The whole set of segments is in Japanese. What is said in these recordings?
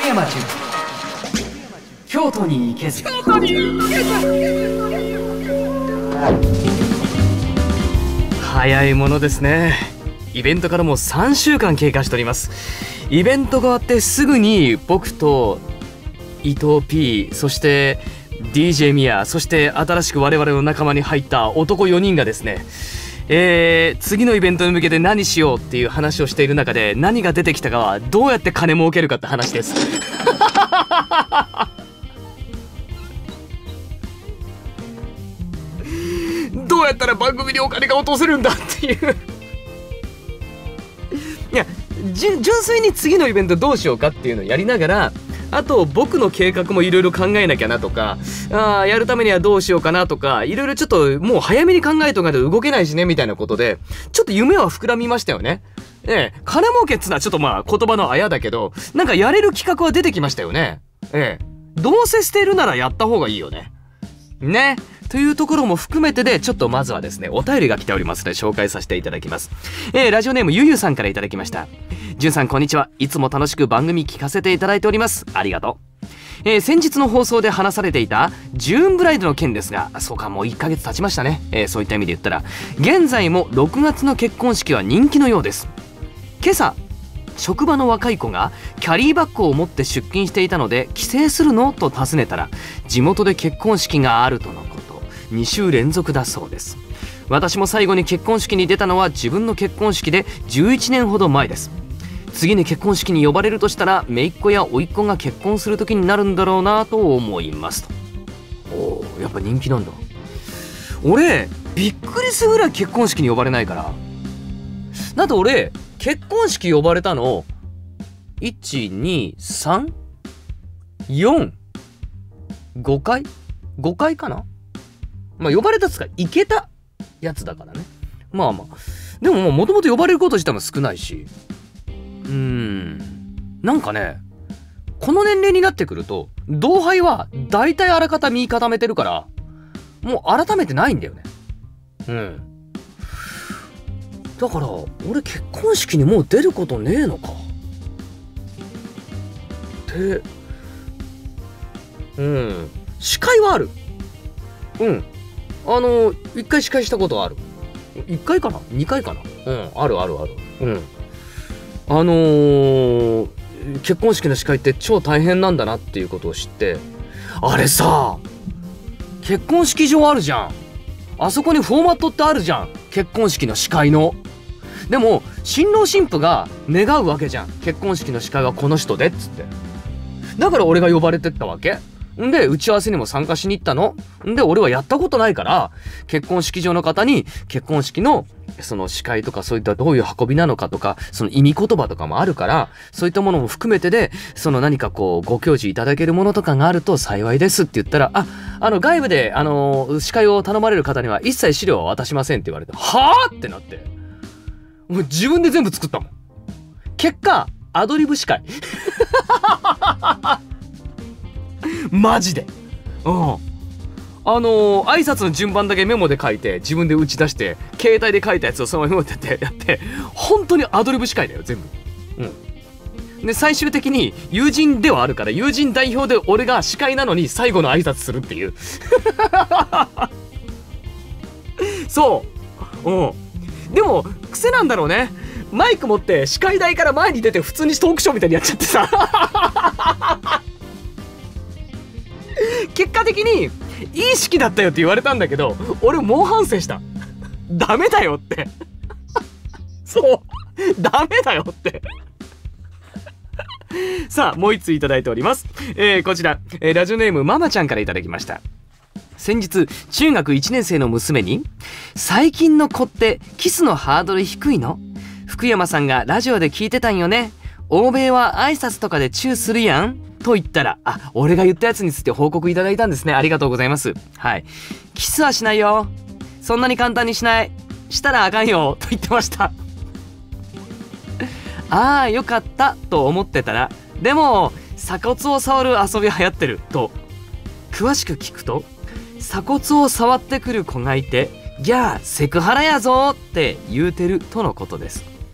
山純京都に行けず。早いものですね。イベントからもう3週間経過しております。イベントが終わってすぐに僕と伊藤 P、 そして DJ ミヤ、そして新しく我々の仲間に入った男4人がですね、次のイベントに向けて何しようっていう話をしている中で、何が出てきたかはどうやって金儲けるかって話ですどうやったら番組にお金が落とせるんだっていういや、純粋に次のイベントどうしようかっていうのをやりながら、あと僕の計画もいろいろ考えなきゃなとか、やるためにはどうしようかなとか、いろいろちょっともう早めに考えとかないと動けないしねみたいなことで、ちょっと夢は膨らみましたよね。金儲けっつうのはちょっとまあ言葉のあやだけど、なんかやれる企画は出てきましたよね。どうせ捨てるならやった方がいいよね。ね。というところも含めてで、ちょっとまずはですね、お便りが来ておりますので紹介させていただきます。ラジオネームゆゆさんからいただきました。じゅんさんこんにちは。いつも楽しく番組聞かせていただいております。ありがとう。先日の放送で話されていたジューンブライドの件ですが、そうか、もう1ヶ月経ちましたね。そういった意味で言ったら、現在も6月の結婚式は人気のようです。今朝職場の若い子がキャリーバッグを持って出勤していたので、帰省するのと尋ねたら、地元で結婚式があるとのこと。2週連続だそうです。私も最後に結婚式に出たのは自分の結婚式で11年ほど前です。次に結婚式に呼ばれるとしたら、姪っ子や甥っ子が結婚する時になるんだろうなと思いますと。やっぱ人気なんだ。俺びっくりするぐらい結婚式に呼ばれないから。だって俺結婚式呼ばれたの 1,2,3,4,5 回5回かな。まあ呼ばれたっつか行けたやつだからね。まあまあでももともと呼ばれること自体も少ないし、なんかね、この年齢になってくると同輩は大体あらかた身固めてるから、もう改めてないんだよね。だから俺結婚式にもう出ることねえのかって司会はある。1回司会したことある。1回かな2回かな。ある。結婚式の司会って超大変なんだなっていうことを知って、あれさ、結婚式場あるじゃん。あそこにフォーマットってあるじゃん、結婚式の司会の。でも新郎新婦が願うわけじゃん、結婚式の司会はこの人でっつって。だから俺が呼ばれてったわけんで、打ち合わせにも参加しに行ったの。んで、俺はやったことないから、結婚式場の方に結婚式のその司会とか、そういったどういう運びなのかとか、その意味言葉とかもあるから、そういったものも含めてで、その何かこうご教示いただけるものとかがあると幸いですって言ったら、外部で司会を頼まれる方には一切資料は渡しませんって言われて、はぁってなって、もう自分で全部作ったもん。結果アドリブ司会マジで。挨拶の順番だけメモで書いて、自分で打ち出して、携帯で書いたやつをそのままメモでやって、本当にアドリブ司会だよ、全部。で、最終的に友人ではあるから、友人代表で俺が司会なのに最後の挨拶するっていう。そう。でも、癖なんだろうね。マイク持って司会台から前に出て普通にトークショーみたいにやっちゃってさ。結果的にいい式だったよって言われたんだけど、俺猛反省した。ダメだよってそうダメだよってさあ、もう一通いただいております。こちら、ラジオネームママちゃんからいただきました。先日中学1年生の娘に、最近の子ってキスのハードル低いの？福山さんがラジオで聞いてたんよね。欧米は挨拶とかでチューするやんと言ったら、俺が言ったやつについて報告いただいたんですね。ありがとうございます。はい。キスはしないよ。そんなに簡単にしない。したらあかんよ。と言ってました。よかったと思ってたら、でも鎖骨を触る遊び流行ってると。詳しく聞くと、鎖骨を触ってくる子がいて、ギャーセクハラやぞって言うてるとのことです。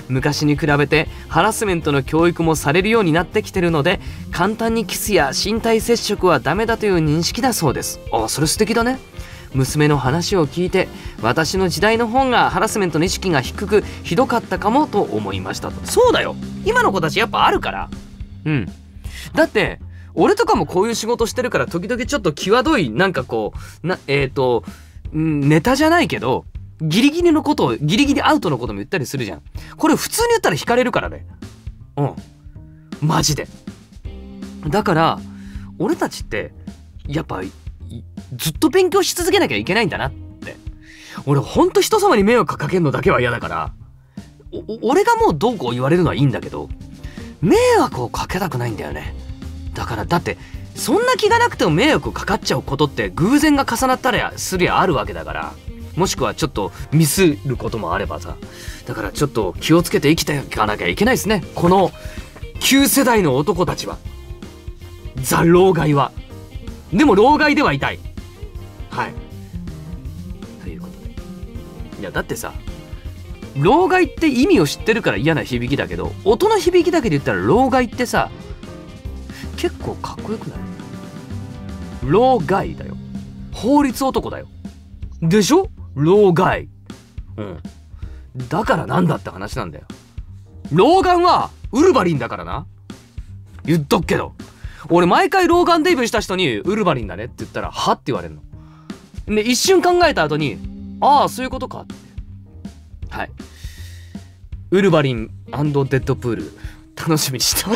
昔に比べてハラスメントの教育もされるようになってきてるので、簡単にキスや身体接触はダメだという認識だそうです。あ、それ素敵だね。娘の話を聞いて、私の時代の方がハラスメントの意識が低くひどかったかもと思いましたと。そうだよ、今の子たちやっぱあるから。だって俺とかもこういう仕事してるから、時々ちょっと際どいなんかこうネタじゃないけど、ギリギリのことを、ギリギリアウトのことも言ったりするじゃん。これ普通に言ったら引かれるからね。マジで。だから俺たちってやっぱずっと勉強し続けなきゃいけないんだなって。俺ほんと人様に迷惑かけるのだけは嫌だから、俺がもうどうこう言われるのはいいんだけど、迷惑をかけたくないんだよね。だってそんな気がなくても迷惑かかっちゃうことって偶然が重なったりすりゃあるわけだから、もしくはちょっとミスることもあればさ。だからちょっと気をつけて生きていかなきゃいけないですね、この旧世代の男たちは。ザ・老害は。でも老害ではいたい。はい。ということで、いやだってさ、老害って意味を知ってるから嫌な響きだけど、音の響きだけで言ったら老害ってさ、結構かっこよくない？老害だよ。法律男だよ。でしょ？老害。だからなんだって話なんだよ。老眼はウルヴァリンだからな。言っとくけど。俺毎回老眼デビューした人にウルヴァリンだねって言ったら、はって言われるの。で、一瞬考えた後に、ああ、そういうことかって。はい。ウルヴァリン&デッドプール、楽しみにしてます。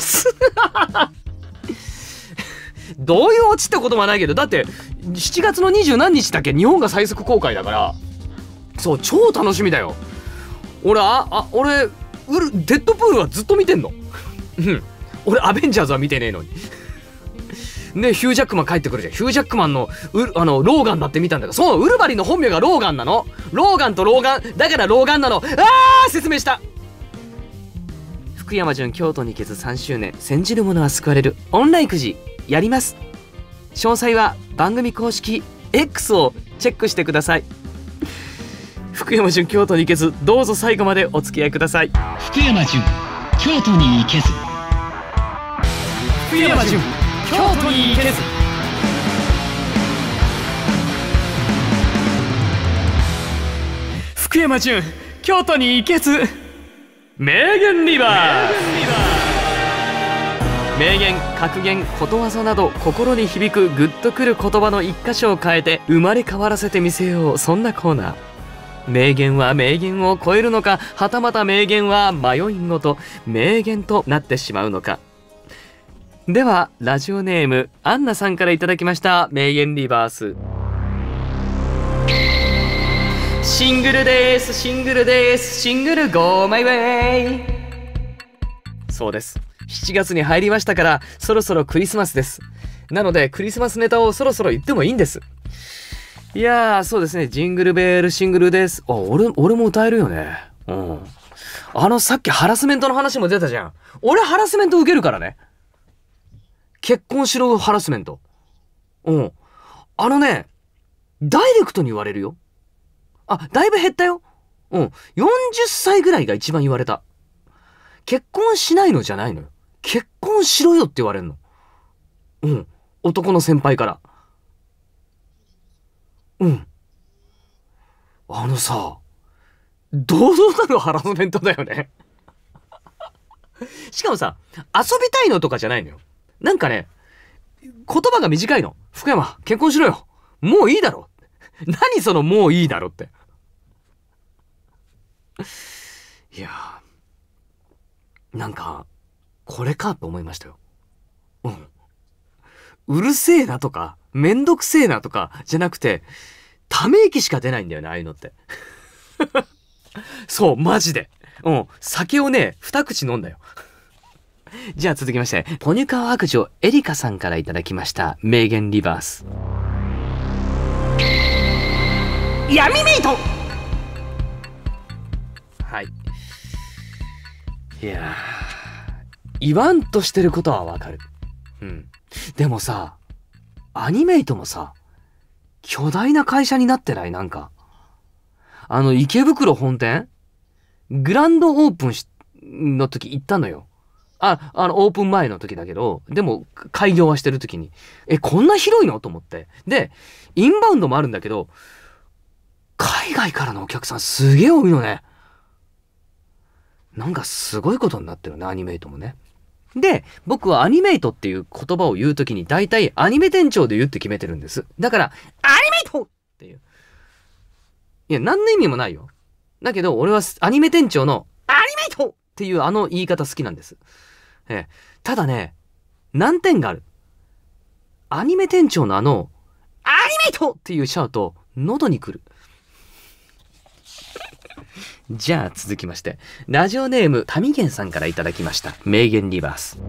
どういうオチってこともないけど、だって7月の20何日だっけ日本が最速公開だから、そう超楽しみだよ。俺デッドプールはずっと見てんの。俺アベンジャーズは見てねえのに。ね、ヒュージャックマン帰ってくるじゃん。ヒュージャックマンのローガンだって見たんだから、そう、ウルヴァリンの本名がローガンなの。ローガンとローガンだからローガンなの。説明した。福山潤京都に行けず3周年、煎じる者は救われるオンラインくじやります。詳細は番組公式 X をチェックしてください。福山潤京都に行けず、どうぞ最後までお付き合いください。 福山潤京都に行けず。 福山潤京都に行けず。福山潤京都に行けず。名言リバース。名言、格言、ことわざなど心に響くグッとくる言葉の一箇所を変えて生まれ変わらせてみせよう、そんなコーナー。名言は名言を超えるのか、はたまた名言は迷いごと名言となってしまうのか。ではラジオネームアンナさんからいただきました名言リバース。シングルです、シングルです、シングルゴーマイウェイ。そうです、7月に入りましたから、そろそろクリスマスです。なのでクリスマスネタをそろそろ言ってもいいんです。いやー、そうですね、ジングルベールシングルです。俺も歌えるよね。さっきハラスメントの話も出たじゃん。俺ハラスメント受けるからね。結婚しろハラスメント。ダイレクトに言われるよ。だいぶ減ったよ。40歳ぐらいが一番言われた。結婚しないのじゃないのよ。結婚しろよって言われるの。男の先輩から。堂々たるハラスメントだよね。しかもさ、遊びたいのとかじゃないのよ。なんかね、言葉が短いの。福山、結婚しろよ。もういいだろ。何そのもういいだろって。いやー、なんか、これかと思いましたよ。うるせえなとか、めんどくせえなとか、じゃなくて、ため息しか出ないんだよね、ああいうのって。そう、マジで。酒をね、2口飲んだよ。じゃあ続きまして、ポニュカワ悪女エリカさんからいただきました名言リバース。闇ミート。はい。いやー、言わんとしてることはわかる。でもさ、アニメイトもさ、巨大な会社になってない？なんか池袋本店グランドオープンの時行ったのよ。オープン前の時だけど、でも開業はしてる時に、こんな広いのと思って。で、インバウンドもあるんだけど、海外からのお客さんすげえ多いのね。なんかすごいことになってるね、アニメイトもね。で、僕はアニメイトっていう言葉を言うときに大体アニメ店長で言うって決めてるんです。だから、アニメイトっていう。いや、何の意味もないよ。だけど、俺はアニメ店長のアニメイトっていう言い方好きなんです。ただね、難点がある。アニメ店長のアニメイトっていうシャウト、喉にくる。じゃあ続きまして、ラジオネームタミゲンさんからいただきました名言リバース。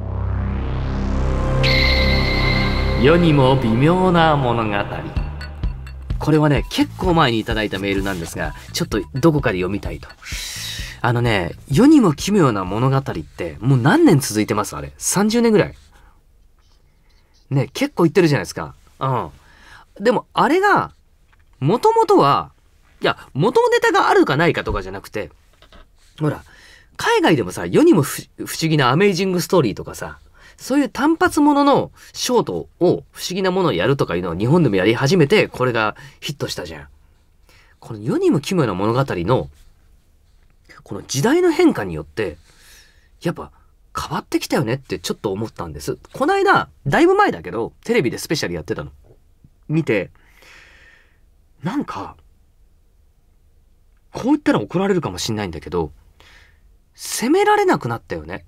世にも微妙な物語。これはね、結構前にいただいたメールなんですが、ちょっとどこかで読みたいと。世にも奇妙な物語ってもう何年続いてます？あれ30年ぐらいね、結構言ってるじゃないですか。でもあれが元々は、いや、元ネタがあるかないかとかじゃなくて、ほら、海外でもさ、世にも不思議なアメイジングストーリーとかさ、そういう単発もののショートを不思議なものをやるとかいうのを日本でもやり始めて、これがヒットしたじゃん。この世にも奇妙な物語の、この時代の変化によって、やっぱ変わってきたよねってちょっと思ったんです。この間、だいぶ前だけど、テレビでスペシャルやってたの。見て、なんか、こう言ったら怒られるかもしんないんだけど、責められなくなったよね。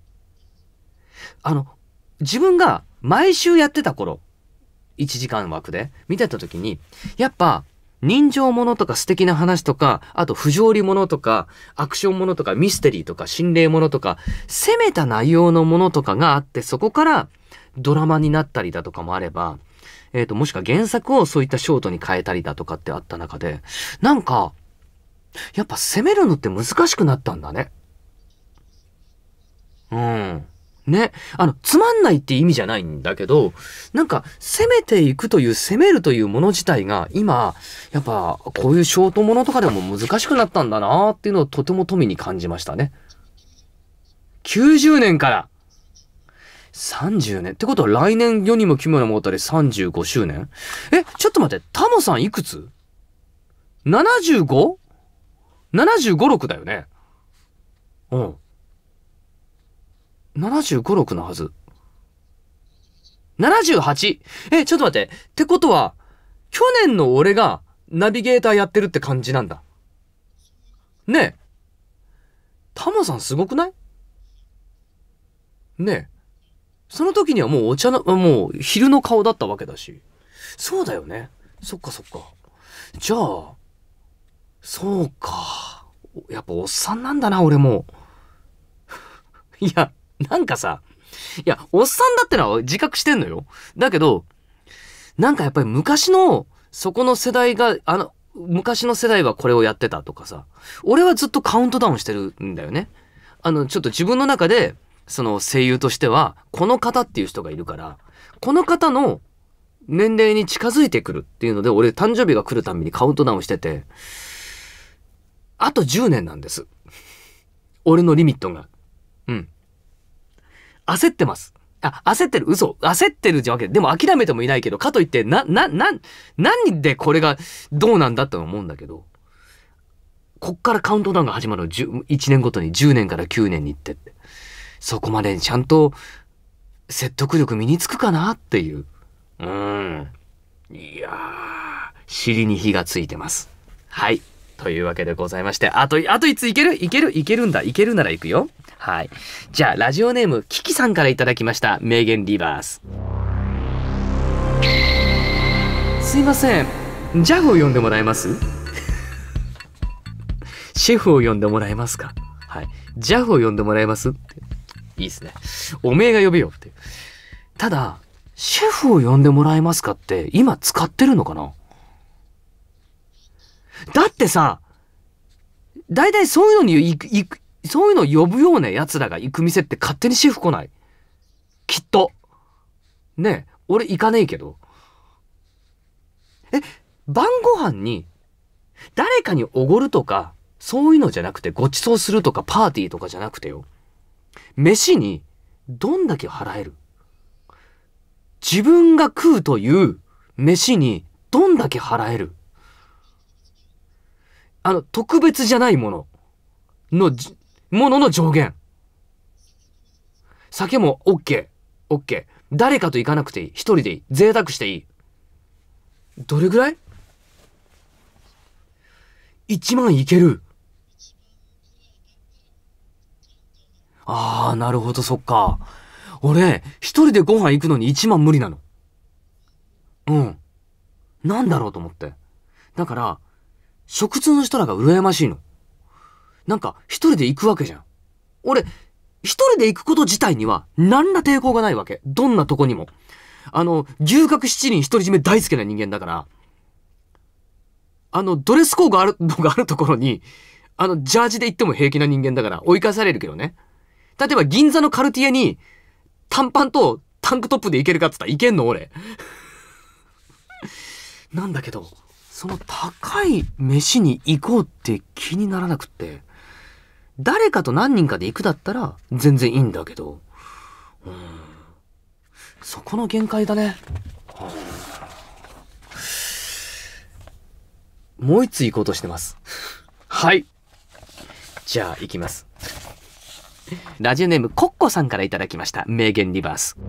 自分が毎週やってた頃、1時間枠で見てた時に、やっぱ、人情ものとか素敵な話とか、あと不条理ものとか、アクションものとか、ミステリーとか、心霊ものとか、攻めた内容のものとかがあって、そこからドラマになったりだとかもあれば、もしくは原作をそういったショートに変えたりだとかってあった中で、なんか、やっぱ攻めるのって難しくなったんだね。ね。つまんないって意味じゃないんだけど、なんか、攻めていくという、攻めるというもの自体が、今、やっぱ、こういうショートものとかでも難しくなったんだなーっていうのをとても富に感じましたね。90年から30年。ってことは来年世にも奇妙な物語35周年？ちょっと待って、タモさんいくつ？ 75？ 75、6だよね。75、6のはず。78! ちょっと待って。ってことは、去年の俺がナビゲーターやってるって感じなんだ。ねえ。タモさんすごくない？ねえ。その時にはもうもう昼の顔だったわけだし。そうだよね。そっかそっか。じゃあ、そうか。やっぱおっさんなんだな、俺も。いや、なんかさ、いや、おっさんだってのは自覚してんのよ。だけど、なんかやっぱり昔の、そこの世代が、昔の世代はこれをやってたとかさ、俺はずっとカウントダウンしてるんだよね。ちょっと自分の中で、その声優としては、この方っていう人がいるから、この方の年齢に近づいてくるっていうので、俺誕生日が来るたびにカウントダウンしてて、あと10年なんです。俺のリミットが。焦ってます。焦ってる。嘘。焦ってるじゃわけで。でも諦めてもいないけど、かといって、何でこれがどうなんだって思うんだけど、こっからカウントダウンが始まるの1年ごとに10年から9年に行ってって。そこまでちゃんと説得力身につくかなっていう。いやー、尻に火がついてます。はい。というわけでございまして、あといついけるんだ。いけるならいくよ。はい。じゃあ、ラジオネーム、キキさんからいただきました。名言リバース。すいません。ジャフを呼んでもらえます？シェフを呼んでもらえますか？はい。ジャフを呼んでもらえますって。いいっすね。おめえが呼べよって。ただ、シェフを呼んでもらえますかって、今使ってるのかな？だってさ、だいたいそういうのにそういうのを呼ぶような奴らが行く店って勝手にシェフ来ない？きっと。ねえ、俺行かねえけど。晩ご飯に誰かにおごるとか、 そういうのじゃなくて、ご馳走するとかパーティーとかじゃなくてよ。飯にどんだけ払える？自分が食うという飯にどんだけ払える？特別じゃないものの上限。酒も OK。誰かと行かなくていい。一人でいい。贅沢していい。どれぐらい？ 1 万いける。ああ、なるほど、そっか。俺、一人でご飯行くのに1万無理なの。うん。なんだろうと思って。だから、食通の人らが羨ましいの。なんか、一人で行くわけじゃん。俺、一人で行くこと自体には、何ら抵抗がないわけ。どんなとこにも。牛角七輪独り占め大好きな人間だから、ドレスコードがあるところに、ジャージで行っても平気な人間だから、追い返されるけどね。例えば、銀座のカルティエに、短パンとタンクトップで行けるかって言ったらいけんの俺。なんだけど、その高い飯に行こうって気にならなくって、誰かと何人かで行くだったら全然いいんだけど、そこの限界だね。もう一つ行こうとしてます。はい。じゃあ行きます。ラジオネームコッコさんからいただきました。名言リバース。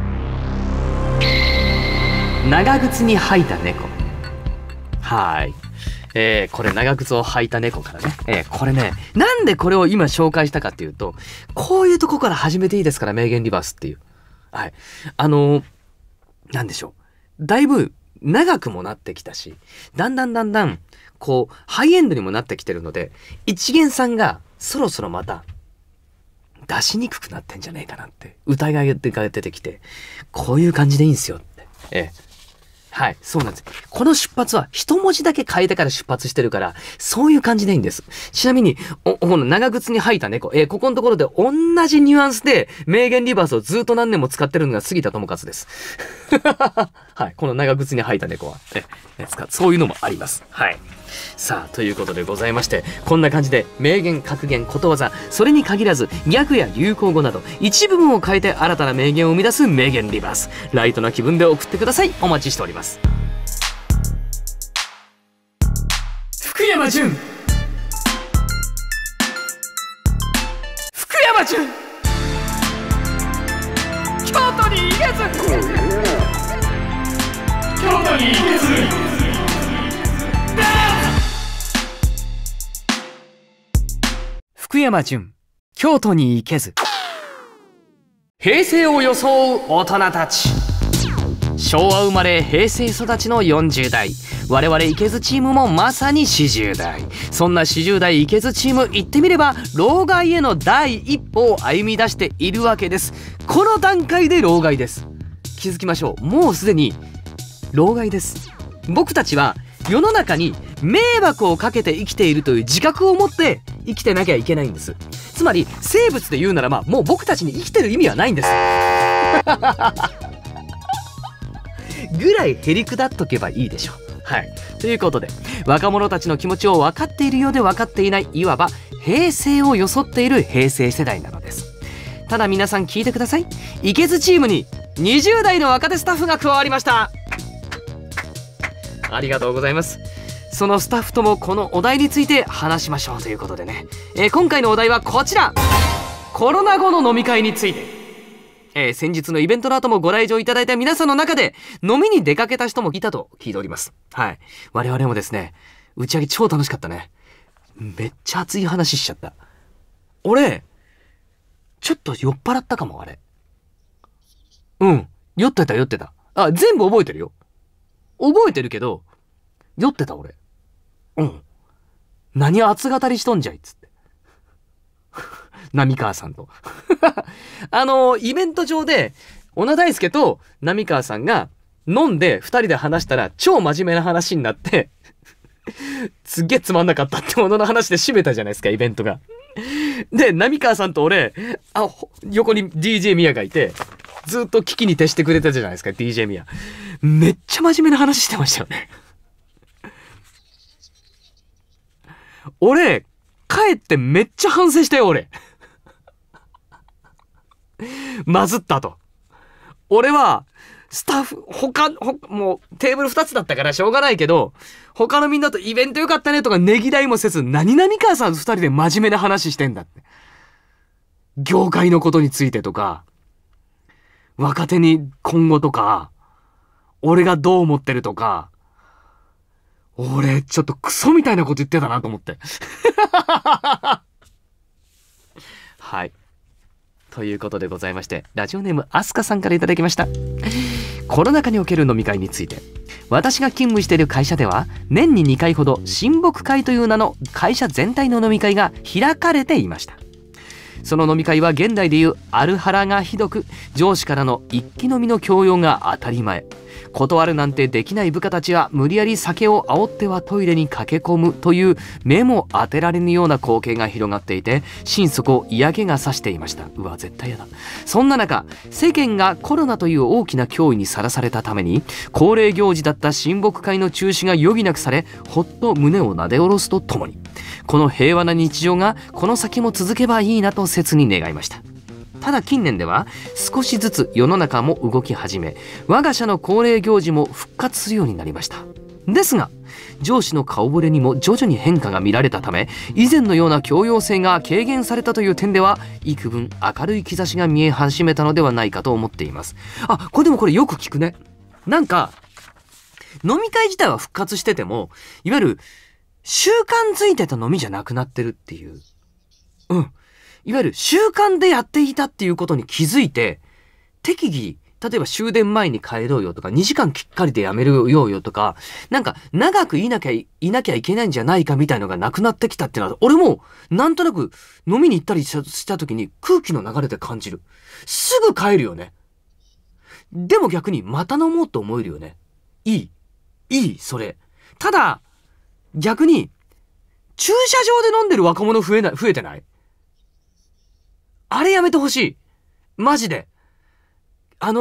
長靴に履いた猫。はい。これ長靴を履いた猫からね。これね、なんでこれを今紹介したかっていうと、こういうとこから始めていいですから、名言リバースっていう。はい。なんでしょう。だいぶ長くもなってきたし、だんだん、こう、ハイエンドにもなってきてるので、一元さんがそろそろまた、出しにくくなってんじゃねえかなって、疑いが出てきて、こういう感じでいいんすよって。はい、そうなんです。この出発は一文字だけ変えてから出発してるから、そういう感じでいいんです。ちなみに、この長靴に履いた猫、ここのところで同じニュアンスで名言リバースをずっと何年も使ってるのが杉田智和です。はい、この長靴に履いた猫は、そういうのもあります。はい。さあ、ということでございまして、こんな感じで名言、格言、ことわざ、それに限らずギャグや流行語など一部分を変えて新たな名言を生み出す名言リバース。ライトな気分で送ってください。お待ちしております。福山潤、京都に行けず、福山潤、京都に行けず。平成を装う大人たち。昭和生まれ平成育ちの40代。我々いけずチームもまさに40代。そんな40代いけずチーム、言ってみれば老害への第一歩を歩み出しているわけです。この段階で老害です。気づきましょう。もうすでに老害です。僕たちは世の中に迷惑をかけて生きているという自覚を持って生きてなきゃいけないんです。つまり生物で言うならば、もう僕たちに生きてる意味はないんですぐらいへりくだっとけばいいでしょう。はい。ということで、若者たちの気持ちを分かっているようで分かっていない、いわば平成を装っている平成世代なのです。ただ皆さん聞いてください。いけずチームに20代の若手スタッフが加わりました。ありがとうございます。そのスタッフともこのお題について話しましょうということでね、今回のお題はこちら。コロナ後の飲み会について。先日のイベントの後もご来場いただいた皆さんの中で飲みに出かけた人もいたと聞いております。はい。我々もですね、打ち上げ超楽しかったね。めっちゃ熱い話しちゃった。俺、ちょっと酔っ払ったかも、あれ。うん。酔ってた。あ、全部覚えてるよ。覚えてるけど、酔ってた俺。うん。何熱語りしとんじゃいっつって。浪川さんと。イベント上で、小野大輔と浪川さんが飲んで二人で話したら超真面目な話になって、すっげえつまんなかったってものの話で締めたじゃないですか、イベントが。で、浪川さんと俺、横に DJ ミヤがいて、ずっと聞きに徹してくれたじゃないですか、DJ ミヤ。めっちゃ真面目な話してましたよね。俺、 帰ってめっちゃ反省したよ俺。まずったと。俺はスタッフもうテーブル2つだったからしょうがないけど、他のみんなとイベントよかったねとかねぎらいもせず、何々母さん2人で真面目な話してんだって。業界のことについてとか、若手に今後とか、俺がどう思ってるとか、俺ちょっとクソみたいなこと言ってたなと思って。はい。ということでございまして、ラジオネームアスカさんからいただきました。コロナ禍における飲み会について、私が勤務している会社では年に2回ほど親睦会という名の会社全体の飲み会が開かれていました。その飲み会は現代でいうアルハラがひどく、上司からの一気飲みの強要が当たり前。断るなんてできない部下たちは無理やり酒を煽ってはトイレに駆け込むという目も当てられぬような光景が広がっていて、心底嫌気がさしていました。うわ絶対やだ。そんな中、世間がコロナという大きな脅威にさらされたために、恒例行事だった親睦会の中止が余儀なくされ、ほっと胸をなで下ろすとともに、この平和な日常がこの先も続けばいいなと切に願いました。ただ近年では少しずつ世の中も動き始め、我が社の恒例行事も復活するようになりました。ですが上司の顔ぶれにも徐々に変化が見られたため、以前のような強要性が軽減されたという点では幾分明るい兆しが見え始めたのではないかと思っています。これよく聞くね。なんか飲み会自体は復活してても、いわゆる習慣づいてた飲みじゃなくなってるっていう、いわゆる習慣でやっていたっていうことに気づいて、適宜例えば終電前に帰ろうよとか、2時間きっかりでやめるよとか、なんか長くいなきゃいけないんじゃないかみたいのがなくなってきたっていうのは、俺もなんとなく飲みに行ったりした時に空気の流れで感じる。すぐ帰るよね。でも逆にまた飲もうと思えるよね。いい、それ。ただ逆に駐車場で飲んでる若者増えてない？あれやめてほしい。マジで。言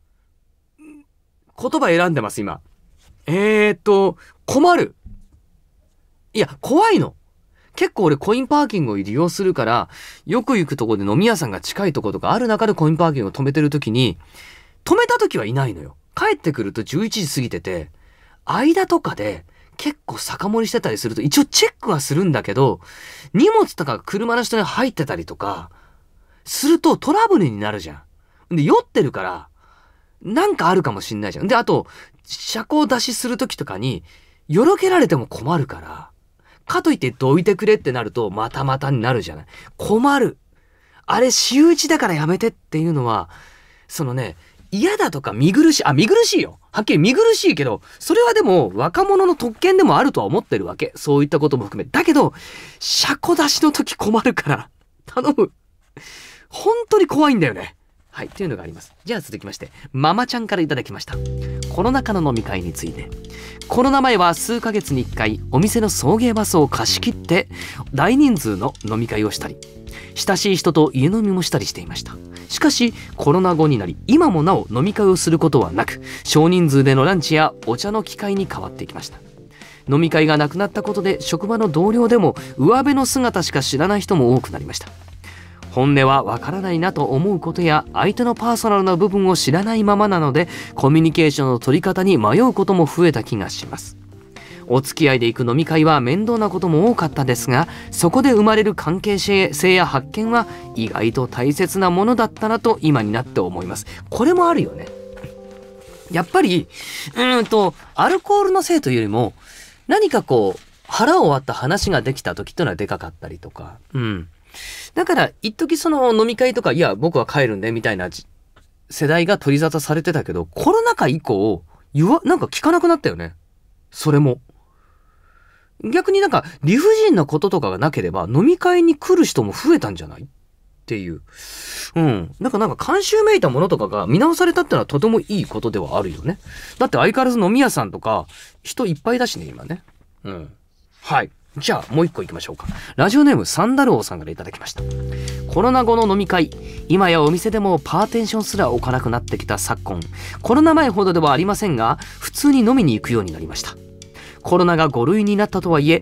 葉選んでます、今。困る。いや、怖いの。結構俺コインパーキングを利用するから、よく行くとこで飲み屋さんが近いとことかある中でコインパーキングを止めてるときに、止めたときはいないのよ。帰ってくると11時過ぎてて、間とかで結構酒盛りしてたりすると一応チェックはするんだけど、荷物とか車の下に入ってたりとか、するとトラブルになるじゃん。で、酔ってるから、なんかあるかもしんないじゃん。で、あと、車高出しするときとかに、よろけられても困るから、かといってどいてくれってなると、またまたになるじゃない。困る。あれ、仕打ちだからやめてっていうのは、そのね、嫌だとか見苦しいよ。はっきり見苦しいけど、それはでも若者の特権でもあるとは思ってるわけ。そういったことも含め。だけど、車庫出しの時困るから、頼む。本当に怖いんだよね。はい、っていうのがあります。じゃあ続きまして、ママちゃんからいただきました。コロナ禍の飲み会について。コロナ前は数ヶ月に1回、お店の送迎バスを貸し切って、大人数の飲み会をしたり、親しい人と家飲みもしたりしていました。しかし、コロナ後になり、今もなお飲み会をすることはなく、少人数でのランチやお茶の機会に変わっていきました。飲み会がなくなったことで、職場の同僚でも上辺の姿しか知らない人も多くなりました。本音はわからないなと思うことや、相手のパーソナルな部分を知らないままなので、コミュニケーションの取り方に迷うことも増えた気がします。お付き合いで行く飲み会は面倒なことも多かったですが、そこで生まれる関係性や発見は意外と大切なものだったなと今になって思います。これもあるよね。やっぱりアルコールのせいというよりも、何かこう腹を割った話ができた時というのはでかかったりとか、だから一時その飲み会とか、いや僕は帰るんでみたいな世代が取り沙汰されてたけど、コロナ禍以降なんか聞かなくなったよね。それも逆になんか理不尽なこととかがなければ飲み会に来る人も増えたんじゃないっていう。なんか慣習めいたものとかが見直されたってのはとてもいいことではあるよね。だって相変わらず飲み屋さんとか人いっぱいだしね、今ね。はい。じゃあもう一個行きましょうか。ラジオネームサンダル王さんからいただきました。コロナ後の飲み会、今やお店でもパーテンションすら置かなくなってきた昨今、コロナ前ほどではありませんが、普通に飲みに行くようになりました。コロナが5類になったとはいえ、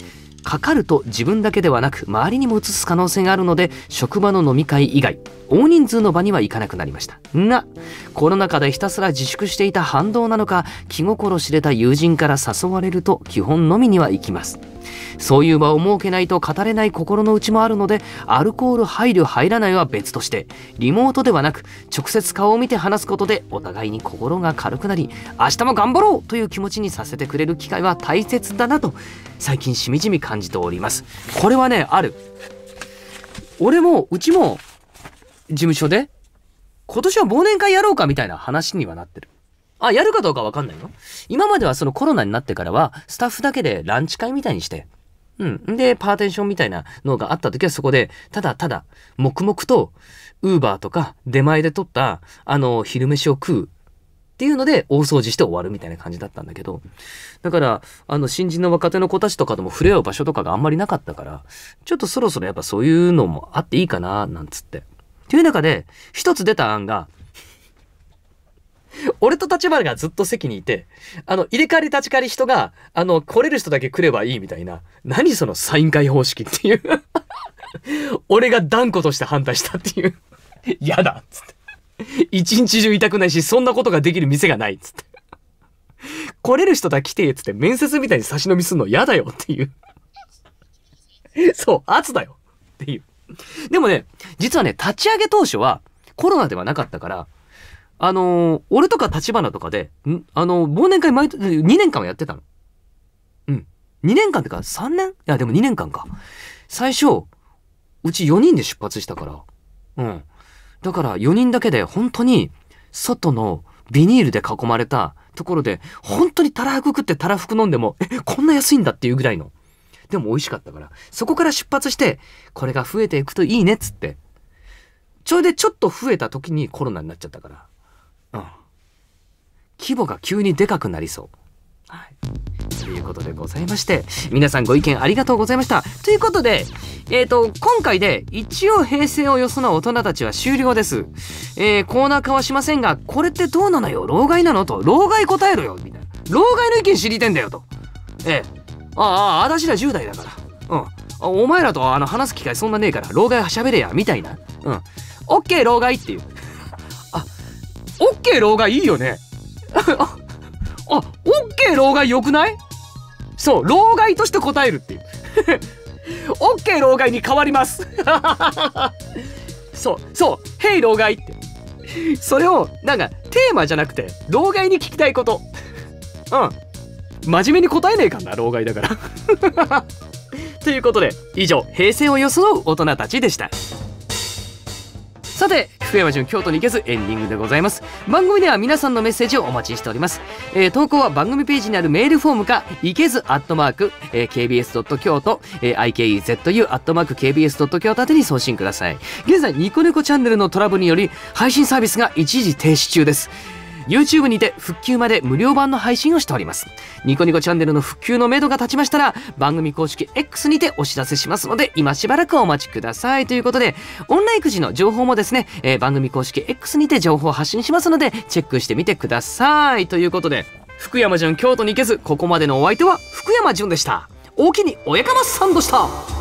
かかると自分だけではなく周りにも移す可能性があるので、職場の飲み会以外大人数の場には行かなくなりましたが、コロナ禍でひたすら自粛していた反動なのか、気心知れた友人から誘われると基本飲みには行きます。そういう場を設けないと語れない心の内もあるので、アルコール入る入らないは別として、リモートではなく直接顔を見て話すことでお互いに心が軽くなり、明日も頑張ろうという気持ちにさせてくれる機会は大切だなと最近しみじみ感じております。これはね、ある。俺もうちも事務所で今年は忘年会やろうかみたいな話にはなってる。やるかどうかわかんないよ。今まではそのコロナになってからはスタッフだけでランチ会みたいにして、でパーテンションみたいなのがあった時はそこでただただ黙々とウーバーとか出前で取った昼飯を食うっていうので大掃除して終わるみたいな感じだったんだけど、だから新人の若手の子たちとかとも触れ合う場所とかがあんまりなかったから、ちょっとそろそろやっぱそういうのもあっていいかななんつって。という中で一つ出た案が、俺と立花がずっと席にいて、入れ替わり立ち替わり人が、来れる人だけ来ればいいみたいな、何そのサイン会方式っていう。俺が断固として反対したっていう。やだっつって。一日中いたくないし、そんなことができる店がないっつって。来れる人だけ来てっつって面接みたいに差し飲みすんのやだよっていう。そう、圧だよっていう。でもね、実はね、立ち上げ当初はコロナではなかったから、俺とか立花とかで、忘年会2年間はやってたの。2年間ってか3年？いや、でも2年間か。最初、うち4人で出発したから。だから4人だけで本当に、外のビニールで囲まれたところで、本当にたらふく食ってたらふく飲んでも、こんな安いんだっていうぐらいの。でも美味しかったから、そこから出発して、これが増えていくといいねっつって。ちょっと増えた時にコロナになっちゃったから。規模が急にでかくなりそう。ということでございまして、皆さんご意見ありがとうございました。ということで、今回で一応平成をよその大人たちは終了です。コーナー化はしませんが、これってどうなのよ、老害なのと、老害答えろよみたいな、老害の意見知りてんだよと。私ら10代だから、お前らと話す機会そんなねえから老害は喋れやみたいな。オッケー老害っていう。オッケー老害いいよね。オッケー老害よくない？そう、老害として答えるっていう。オッケー老害に変わります。そう、ヘイ老害って。それをなんかテーマじゃなくて老害に聞きたいこと。真面目に答えねえかんな、老害だから。ということで以上、平成を装う大人たちでした。さて、福山潤京都に行けずエンディングでございます。番組では皆さんのメッセージをお待ちしております。投稿は番組ページにあるメールフォームか、いけず@kbs. 京都、ikezu@kbs. 京都宛てに送信ください。現在ニコニコチャンネルのトラブルにより配信サービスが一時停止中です。YouTube にて復旧まで無料版の配信をしております。ニコニコチャンネルの復旧のめどが立ちましたら、番組公式 X にてお知らせしますので、今しばらくお待ちください。ということで、オンラインくじの情報もですね、番組公式 X にて情報を発信しますので、チェックしてみてください。ということで、福山潤京都に行けず、ここまでのお相手は福山潤でした。おおきにおやかまさんでした。